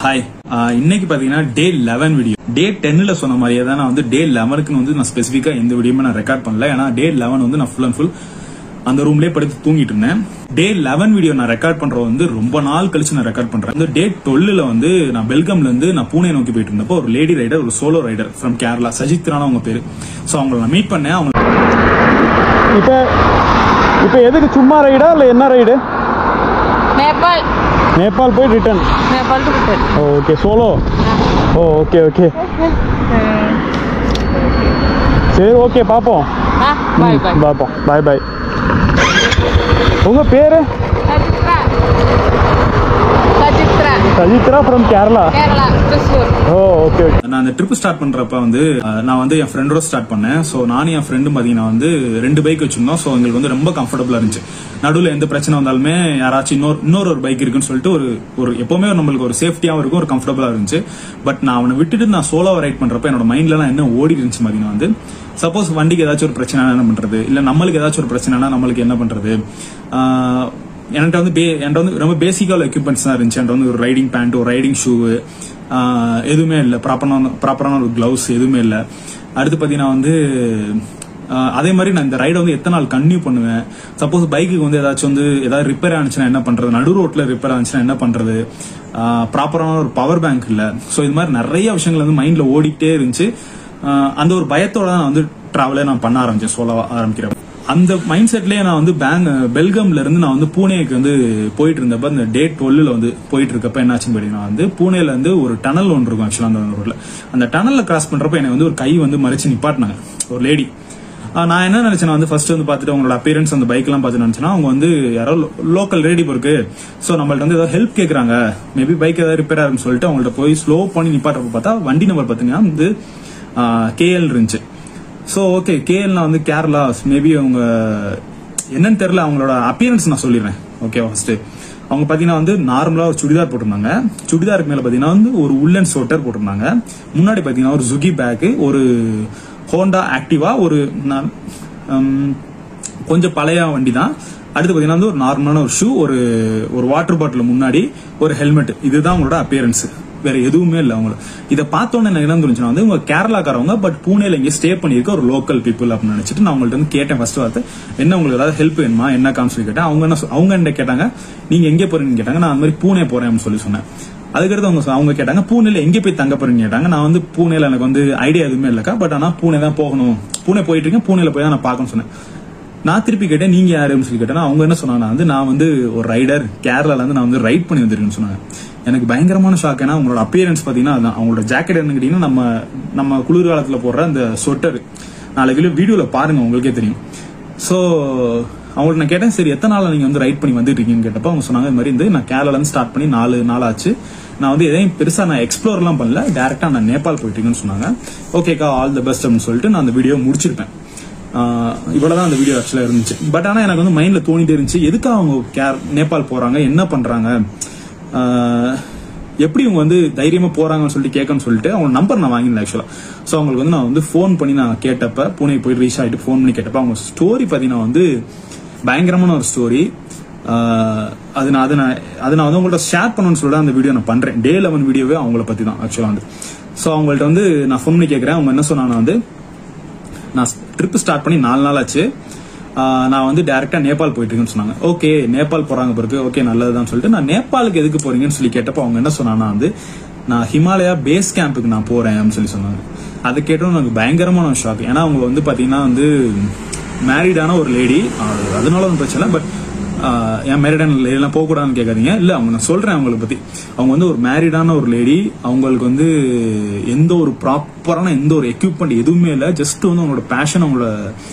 Hi, இன்னைக்கு பாத்தீங்கன்னா டே 11 video. டே 10ல சொன்ன மாதிரியே தான் நான் வந்து டே 11க்கு வந்து நான் ஸ்பெசிஃபிக்கா எந்த வீடியோமே நான் ரெக்கார்ட் பண்ணல. ஏன்னா டே 11 வந்து நான் ஃபுல் அண்ட் ஃபுல் அந்த ரூம்லயே படுத்து தூங்கிட்டு இருந்தேன். டே 11 வீடியோ நான் ரெக்கார்ட் பண்றது வந்து ரொம்ப நாள் கழிச்சு நான் ரெக்கார்ட் பண்றேன். வந்து டே 12ல வந்து நான் பெல்கம்ல இருந்து நான் பூனே நோக்கி போயிட்டு இருந்தப்போ ஒரு லேடி ரைடர், ஒரு சோலோ ரைடர் ஃப்ரம் கேரளா, சஜித்ரான அவங்க பேரு. சோ அவங்களை நான் மீட் பண்ணேன். அவங்க இப்ப எதுக்கு சும்மா ரைடா இல்ல என்ன ரைடு? நேபாள் போய் return. Nepal to return. Okay, solo. Okay okay, சரி ஓகே, பாப்போம். Bye bye. பாப்போம், பை பை. உங்க பேரு? Sajithra from Kerala. Okay okay. நான் அந்த ட்ரிப் ஸ்டார்ட் பண்றப்ப வந்து நான் வந்து என் ஃப்ரெண்டோட ஸ்டார்ட் பண்ணேன். ஸோ நானும் என் ஃப்ரெண்டும் பாத்தீங்கன்னா வந்து 2 பைக் வச்சிருந்தோம். ஸோ எங்களுக்கு வந்து ரொம்ப கம்ஃபர்டபுளா இருந்துச்சு. நடுவில் எந்த பிரச்சனை வந்தாலுமே யாராச்சும் இன்னொரு பைக் இருக்குன்னு சொல்லிட்டு ஒரு எப்பவுமே நம்மளுக்கு ஒரு சேஃப்டியாவும் இருக்கும், ஒரு கம்ஃபர்டபுளா இருந்துச்சு. பட் நான் அவனை விட்டுட்டு நான் சோலோவா ரைட் பண்றப்ப என்னோட மைண்ட்ல நான் என்ன ஓடி இருந்துச்சு பாத்தீங்கன்னா வந்து, சப்போஸ் வண்டிக்கு ஏதாச்சும் ஒரு பிரச்சனை என்ன பண்றது, இல்ல நம்மளுக்கு ஏதாச்சும் ஒரு பிரச்சனைனா நம்மளுக்கு என்ன பண்றது. என்கிட்ட வந்து ரொம்ப பேசிக்கான எக்யூப்மெண்ட்ஸ் தான் இருந்துச்சு. என்கிட்ட வந்து ஒரு ரைடிங் பேண்ட், ஒரு ரைடிங் ஷூ எதுவுமே இல்லை, ப்ராப்பரான ஒரு கிளவுஸ் எதுவுமே இல்லை. அடுத்து பாத்தீங்கன்னா வந்து அதே மாதிரி நான் இந்த ரைடை வந்து எத்தனை நாள் கன்டினியூ பண்ணுவேன். சப்போஸ் பைக்குக்கு வந்து ஏதாச்சும் வந்து ஏதாவது ரிப்பேர் ஆனிச்சுன்னா என்ன பண்றது, நடு ரோட்ல ரிப்பேர் ஆனிச்சுன்னா என்ன பண்றது, ப்ராப்பரான ஒரு பவர் பேங்க் இல்ல. ஸோ இது மாதிரி நிறைய விஷயங்கள் வந்து மைண்ட்ல ஓடிக்கிட்டே இருந்துச்சு. அந்த ஒரு பயத்தோட நான் வந்து டிராவலே நான் பண்ண ஆரம்பிச்சேன், சோலோவா ஆரம்பிக்கிறேன். அந்த மைண்ட் செட்லயே நான் வந்து பெல்கம்ல இருந்து நான் வந்து பூனேக்கு வந்து போயிட்டு இருந்தப்ப அந்த டே 12ல வந்து போயிட்டு இருக்கப்ப என்னாச்சுன்னு பாத்தீங்கன்னா வந்து பூனேல இருந்து ஒரு டனல் ஒன்று இருக்கும். ஆக்சுவலா அந்த ரோட்ல அந்த டனல்ல கிராஸ் பண்றப்ப எனக்கு வந்து ஒரு கை வந்து மறைச்சு நிப்பாட்டினாங்க, ஒரு லேடி. நான் என்ன நினைச்சேன் வந்து ஃபர்ஸ்ட் வந்து பாத்துட்டு அவங்களோட அப்பியரன்ஸ் அந்த பைக் எல்லாம் பார்த்து நினைச்சேன்னா அவங்க வந்து யாரோ லோக்கல் லேடி இருக்கு. சோ நம்மள்ட்ட வந்து ஏதாவது ஹெல்ப் கேக்குறாங்க, மேபி பைக் ஏதாவது ரிப்பேர் ஆகும்னு சொல்லிட்டு அவங்கள்ட்ட போய் ஸ்லோ பண்ணி நிப்பாட்டுறப்ப பார்த்தா வண்டி நம்பர் பாத்தீங்கன்னா வந்து KL இருந்துச்சு. சோ ஓகே, கேஎல்னா வந்து கேரளா, மேபி அவங்க என்னன்னு தெரியல. அவங்களோட அப்பியரன்ஸ் நான் சொல்லிடுறேன். ஓகே, ஃபர்ஸ்ட் அவங்க பாத்தீங்கன்னா வந்து நார்மலா ஒரு சுடிதார் போட்டிருந்தாங்க. சுடிதாருக்கு மேல பாத்தீங்கன்னா வந்து ஒரு உல்லன் ஸ்வெட்டர் போட்டிருந்தாங்க. முன்னாடி பாத்தீங்கன்னா ஒரு ஜுகி பேக், ஒரு ஹோண்டா ஆக்டிவா, ஒரு கொஞ்சம் பழைய வண்டி தான். அடுத்து பாத்தீங்கன்னா வந்து ஒரு நார்மலான ஒரு ஷூ, ஒரு வாட்டர் பாட்டில் முன்னாடி, ஒரு ஹெல்மெட். இதுதான் அவங்களோட அப்பியரன்ஸ், வேற எதுவுமே இல்ல. அவங்க இதை பார்த்தோன்னே எனக்கு என்ன தோணுச்சுன்னா வந்து இவங்க கேரளாக்காரவங்க, பட் பூனேல இங்க ஸ்டே பண்ணிருக்க ஒரு லோக்கல் பீப்புள் அப்படின்னு நினைச்சிட்டு நான் அவங்கள்ட்ட வந்து கேட்டேன். ஃபர்ஸ்ட் வார்த்தை, என்ன உங்களுக்கு ஏதாவது ஹெல்ப் வேணுமா, என்ன காமிச்சு கேட்டேன். அவங்க என்ன கேட்டாங்க, நீங்க எங்க போறீங்கன்னு கேட்டாங்க. நான் அந்த மாதிரி பூனே போறேன் அப்படின்னு சொல்லி சொன்னேன். அதுக்கடுத்து அவங்க கேட்டாங்க பூனேல எங்க போய் தங்க போறீங்கன்னு கேட்டாங்க. நான் வந்து பூனேல எனக்கு வந்து ஐடியா எதுவுமே இல்லக்கா, பட் ஆனா பூனே தான் போகணும், பூனே போயிட்டு இருக்கேன், பூனேல போய் தான் நான் பார்க்கணும்னு சொன்னேன். நான் திருப்பி கேட்டேன், நீங்க யாருன்னு சொல்லி கேட்டேன். அவங்க என்ன சொன்னாங்க, நான் வந்து ஒரு ரைடர், கேரளால இருந்து நான் வந்து ரைட் பண்ணி வந்திருக்கேன்னு சொன்னாங்க. எனக்கு பயங்கரமான ஷாக். ஏன்னா அவங்களோட அப்பியரன்ஸ் பாத்தீங்கன்னா அதான். அவங்களோட ஜாக்கெட் என்ன கேட்டீங்கன்னா நம்ம குளிர்காலத்துல போடுற அந்த ஸ்வெட்டர். நாளைக்கு வீடியோல பாருங்க, உங்களுக்கே தெரியும். சோ அவங்கள்ட்ட நான் கேட்டேன், சரி எத்தனை நாள் நீங்க வந்து ரைட் பண்ணி வந்துட்டு இருக்கீங்கன்னு கேட்டப்ப அவங்க சொன்னாங்க, இந்த மாதிரி நான் கேரளால இருந்து ஸ்டார்ட் பண்ணி 4 நாள் ஆச்சு. நான் வந்து எதையும் பெருசா நான் எக்ஸ்ப்ளோர் எல்லாம் பண்ணல, டைரக்டா நான் நேபாள் போயிட்டீங்கன்னு சொன்னாங்க. ஓகேக்கா, ஆல் தி பெஸ்ட் அப்படின்னு சொல்லிட்டு நான் அந்த வீடியோ முடிச்சிருப்பேன். இவ்வளவுதான் அந்த வீடியோ ஆக்சுவலா இருந்துச்சு. பட் ஆனா எனக்கு வந்து மைண்ட்ல தோணிட்டே இருந்துச்சு, எதுக்கு அவங்க நேபாள் போறாங்க, என்ன பண்றாங்க, எப்படி இவங்க வந்து தைரியமா போறாங்கன்னு சொல்லிட்டு கேட்கணும்னு சொல்லிட்டு அவங்க நம்பர் நான் வாங்கினேன் ஆக்சுவலா. சோ அவங்களுக்கு வந்து நான் வந்து போன் பண்ணி நான் கேட்டப்ப, பூனே போய் ரீச் ஆயிட்டு போன் பண்ணி கேட்டப்ப அவங்க ஸ்டோரி பாத்தீங்கன்னா வந்து பயங்கரமான ஒரு ஸ்டோரி. அது நான் வந்து உங்கள்ட்ட ஷேர் பண்ணணும்னு சொல்லிட்டு அந்த வீடியோ நான் பண்றேன். டே 11 வீடியோவே அவங்கள பத்தி தான் ஆக்சுவலா வந்து. சோ அவங்கள்ட்ட வந்து நான் போன் பண்ணி கேட்கறேன். அவங்க என்ன சொன்னாங்கன்னா வந்து, நான் ட்ரிப் ஸ்டார்ட் பண்ணி 4 நாள் ஆச்சு, நான் வந்து டைரக்டா நேபாள் போயிட்டு இருக்கேன்னு சொன்னாங்க. ஓகே, நேபாள் போறாங்க பிறகு, ஓகே நல்லதுதான் சொல்லிட்டு நான் நேபாளுக்கு எதுக்கு போறீங்கன்னு சொல்லி கேட்டப்போ அவங்க என்ன சொன்னாங்கன்னா வந்து, நான் ஹிமாலயா பேஸ் கேம்புக்கு நான் போறேன் அப்படின்னு சொல்லி சொன்னாங்க. அதை கேட்டோம் எனக்கு பயங்கரமான ஷாக். ஏன்னா அவங்க வந்து பாத்தீங்கன்னா வந்து மேரிடான ஒரு லேடி, அதனால ஒன்றும் பிரச்சனை இல்லை. பட் என் மேரிடான லேடிலாம் போகக்கூடாதுன்னு கேட்காதீங்க. இல்ல, அவங்க நான் சொல்றேன் அவங்களை பத்தி. அவங்க வந்து ஒரு மேரிடான ஒரு லேடி. அவங்களுக்கு வந்து எந்த ஒரு ப்ராப்பரான எந்த ஒரு எக்யூப்மெண்ட் எதுவுமே இல்லை. ஜஸ்ட் வந்து அவங்களோட பேஷன், அவங்களோட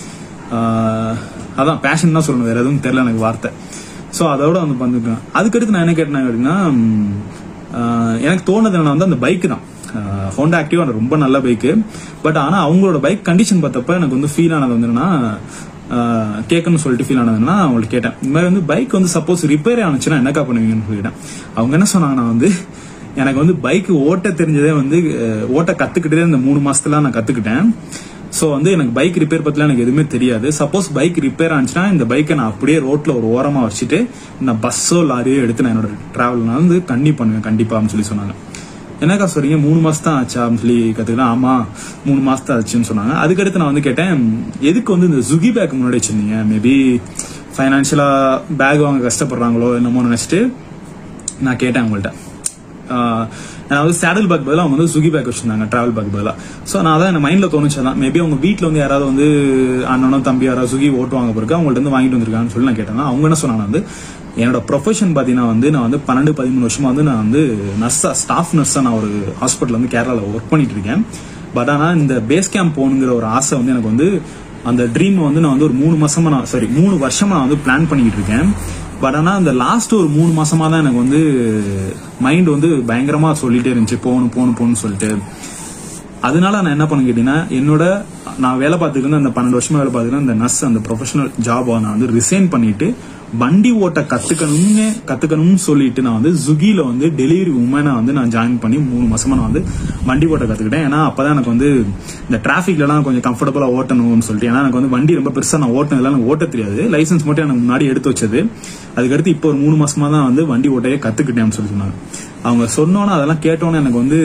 அதான் பேஷன் தான் சொல்லணும், வேற எதுவும் தெரியல எனக்கு வார்த்தை. சோ அதோட வந்து பண்ணிருக்கேன். அதுக்கடுத்து நான் என்ன கேட்டேன் அப்படின்னா, எனக்கு தோணுது என்ன வந்து அந்த பைக் தான், ஹோண்டா ஆக்டிவா ரொம்ப நல்ல பைக்கு. பட் ஆனா அவங்களோட பைக் கண்டிஷன் பார்த்தப்ப எனக்கு வந்து ஃபீல் ஆனது வந்துன்னா, கேட்கணும்னு சொல்லிட்டு ஃபீல் ஆனதுன்னா அவங்களுக்கு கேட்டேன், இந்த மாதிரி வந்து பைக் வந்து சப்போஸ் ரிப்பேர் ஆனிச்சுன்னா என்னக்கா பண்ணுவீங்கன்னு சொல்லிட்டேன். அவங்க என்ன சொன்னாங்கன்னா வந்து, எனக்கு வந்து பைக் ஓட்ட தெரிஞ்சதே வந்து ஓட்ட கத்துக்கிட்டதே இந்த 3 மாசத்துல நான் கத்துக்கிட்டேன். சோ வந்து எனக்கு பைக் ரிப்பேர் பத்திலாம் எனக்கு எதுவுமே தெரியாது. சப்போஸ் பைக் ரிப்பேர் ஆனிச்சுன்னா இந்த பைக்கை நான் அப்படியே ரோட்ல ஒரு ஓரமா வச்சுட்டு நான் பஸ்ஸோ லாரியோ எடுத்து நான் என்னோட டிராவல் வந்து கண்டிப்பா பண்ணுவேன் அப்படின்னு சொல்லி சொன்னாங்க. என்னக்கா சொல்றீங்க 3 மாசம் தான் ஆச்சா அப்படின்னு சொல்லி கத்துக்கிட்டேன். ஆமா 3 மாசம் தான் ஆச்சுன்னு சொன்னாங்க. அதுக்கடுத்து நான் வந்து கேட்டேன், எதுக்கு வந்து இந்த சுகி பேக் முன்னாடி வச்சிருந்தீங்க? மேபி ஃபைனான்சியலா பேக் வாங்க கஷ்டப்படுறாங்களோ என்னமோ நினைச்சிட்டு நான் கேட்டேன் அவங்கள்ட்ட. நான் வந்து சேடல் பேக் பதிலாக அவங்க வந்து சுகி பேக் வச்சிருந்தாங்க, டிராவல் பேக் பதிலாக. ஸோ நான் அதான் என் மைண்ட்ல தோணுச்சதான், மேபி அவங்க வீட்டில் வந்து யாராவது வந்து அண்ணனோ தம்பி யாராவது சுகி ஓட்டுவாங்க பிறகு அவங்கள்ட்ட வந்து வாங்கிட்டு வந்திருக்காங்கன்னு சொல்லி நான் கேட்டேன். அவங்க என்ன சொன்னாங்க வந்து, என்னோட ப்ரொஃபஷன் பார்த்தீங்கன்னா வந்து நான் வந்து 12-13 வருஷமா வந்து நான் வந்து நர்ஸா, ஸ்டாஃப் நர்ஸா நான் ஒரு ஹாஸ்பிட்டல் வந்து கேரளாவில் ஒர்க் பண்ணிட்டு இருக்கேன். பட் ஆனால் இந்த பேஸ் கேம்ப் போகணுங்கிற ஒரு ஆசை வந்து எனக்கு வந்து, அந்த ட்ரீம் வந்து நான் வந்து ஒரு 3 வருஷமா நான் வந்து பிளான் பண்ணிக்கிட்டு இருக்கேன். பட் ஆனால் அந்த லாஸ்ட் ஒரு 3 மாசமா தான் எனக்கு வந்து மைண்ட் வந்து பயங்கரமா சொல்லிட்டே இருந்துச்சு, போகணும்னு சொல்லிட்டு. அதனால நான் என்ன பண்ண கேட்டீங்கன்னா, நான் வேலை பார்த்துக்கிட்டு அந்த 12 வருஷமா வேலை பார்த்துக்கிட்டு அந்த நர்ஸ், அந்த ப்ரொஃபஷனல் ஜாபை நான் வந்து ரிசைன் பண்ணிட்டு வண்டி ஓட்ட கத்துக்கணும்னு சொல்லிட்டு நான் வந்து ஸ்விக்கில வந்து டெலிவரி உமனா வந்து நான் ஜாயின் பண்ணி 3 மாசமா நான் வந்து வண்டி ஓட்ட கத்துக்கிட்டேன். ஏன்னா அப்பதான் எனக்கு வந்து இந்த டிராபிக்லாம் கொஞ்சம் கம்ஃபர்டபுளா ஓட்டணும்னு சொல்லிட்டு. ஏன்னா எனக்கு வந்து வண்டி ரொம்ப பெருசா நான் ஓட்டினதுல எனக்கு ஓட்ட தெரியாது, லைசன்ஸ் மட்டும் எனக்கு முன்னாடி எடுத்து வச்சது. அதுக்கடுத்து இப்போ ஒரு 3 மாசமா தான் வந்து வண்டி ஓட்டையே கத்துக்கிட்டேன்னு சொல்லி சொன்னாங்க. அவங்க சொன்னோன்னா அதெல்லாம் கேட்டோன்னு எனக்கு வந்து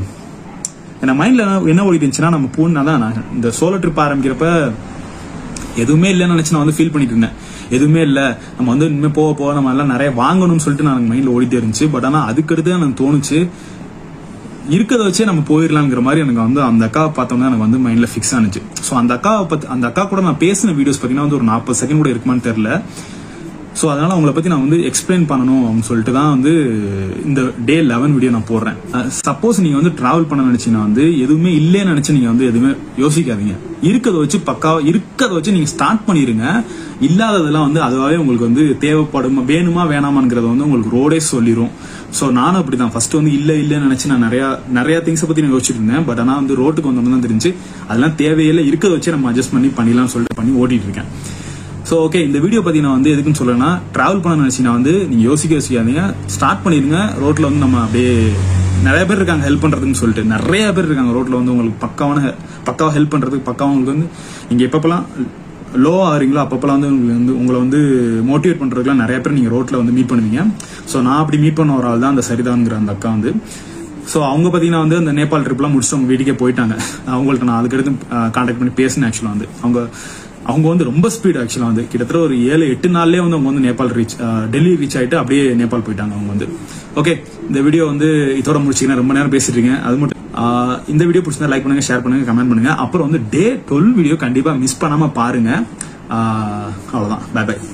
என் மைண்ட்ல என்ன ஓடிட்டு இருந்துச்சுன்னா, நம்ம போனாதான் நான் இந்த சோலோ ட்ரிப் ஆரம்பிக்கிறப்ப எதுவுமே இல்லைன்னு நினைச்சு நான் வந்து ஃபீல் பண்ணிட்டு இருந்தேன். எதுவுமே இல்ல, நம்ம வந்து இனிமே போக நம்ம எல்லாம் நிறைய வாங்கணும்னு சொல்லிட்டு நான் மைண்ட்ல ஓடிட்டே இருந்துச்சு. பட் ஆனா அதுக்கடுத்து எனக்கு தோணுச்சு, இருக்கிறத வச்சே நம்ம போயிடலாங்கிற மாதிரி எனக்கு வந்து அந்த அக்காவை பார்த்தோம்னா எனக்கு வந்து மைண்ட்ல ஃபிக்ஸ் ஆனிச்சு. ஸோ அந்த அக்கா கூட நான் பேசின வீடியோஸ் பார்த்தீங்கன்னா வந்து ஒரு 40 செகண்ட் கூட இருக்குமான்னு தெரியல. ஸோ அதனால அவங்கள பத்தி நான் வந்து எக்ஸ்பிளைன் பண்ணணும் அப்படின்னு சொல்லிட்டு தான் வந்து இந்த டே 11 வீடியோ நான் போடுறேன். சப்போஸ் நீங்க வந்து டிராவல் பண்ண நினைச்சீங்கன்னா வந்து எதுவுமே இல்லைன்னு நினைச்சு நீங்க வந்து எதுவுமே யோசிக்காதீங்க. இருக்கிறத வச்சு நீங்க ஸ்டார்ட் பண்ணிருங்க. இல்லாததெல்லாம் வந்து அதுவாவே உங்களுக்கு வந்து தேவைப்படும், வேணுமா வேணாமாங்கிறத வந்து உங்களுக்கு ரோடே சொல்லிடும். ஸோ நானும் அப்படிதான் ஃபர்ஸ்ட் வந்து இல்லைன்னு நினைச்சு நான் நிறைய திங்ஸை பத்தி நான் யோசிச்சுட்டு இருந்தேன். பட் ஆனால் வந்து ரோட்டுக்கு வந்தோம்னு தான் தெரிஞ்சு அதெல்லாம் தேவையில்லை, இருக்கிறத வச்சு நம்ம அட்ஜஸ்ட் பண்ணிடலாம்னு சொல்லிட்டு பண்ணி ஓட்டிட்டு இருக்கேன். ஸோ ஓகே, இந்த வீடியோ பத்தி நான் வந்து எதுக்குன்னு சொல்றேன்னா, டிராவல் பண்ண நினைச்சீங்கன்னா வந்து நீங்க யோசிக்காதீங்க, ஸ்டார்ட் பண்ணிருங்க. ரோட்ல வந்து நம்ம அப்படியே நிறைய பேர் இருக்காங்க ஹெல்ப் பண்றதுன்னு சொல்லிட்டு, நிறைய பேர் இருக்காங்க ரோட்ல வந்து உங்களுக்கு பக்காவா ஹெல்ப் பண்றதுக்கு. பக்காவா உங்களுக்கு வந்து நீங்க எப்பப்பெல்லாம் லோ ஆகிறீங்களோ அப்பப்பெல்லாம் வந்து உங்களை வந்து மோட்டிவேட் பண்றதுக்குலாம் நிறைய பேர் நீங்க ரோட்ல வந்து மீட் பண்ணுவீங்க. ஸோ நான் அப்படி மீட் பண்ண ஒரு ஆள் தான் அந்த சரிதான்ங்கிற அந்த அக்கா வந்து. ஸோ அவங்க பார்த்தீங்கன்னா வந்து அந்த நேபாள் ட்ரிப்லாம் முடிச்சுட்டு அவங்க வீட்டுக்கே போயிட்டாங்க. அவங்கள்ட்ட நான் அதுக்கடுத்து கான்டாக்ட் பண்ணி பேசினேன். ஆக்சுவலாக வந்து அவங்க வந்து ரொம்ப ஸ்பீட். ஆக்சுவலாக வந்து கிட்டத்தட்ட ஒரு 7-8 நாள்லேயே வந்து அவங்க வந்து டெல்லி ரீச் ஆகிட்டு அப்படியே நேபாள் போயிட்டாங்க அவங்க வந்து. ஓகே, இந்த வீடியோ வந்து இதோட முடிச்சிங்கன்னா ரொம்ப நேரம் பேசிட்டு இருக்கேன். அது மட்டும் இந்த வீடியோ பிடிச்சிருந்தா லைக் பண்ணுங்க, ஷேர் பண்ணுங்க, கமெண்ட் பண்ணுங்க. அப்புறம் வந்து டே 12 வீடியோ கண்டிப்பா மிஸ் பண்ணாம பாருங்க. அவ்வளவுதான், பை பை.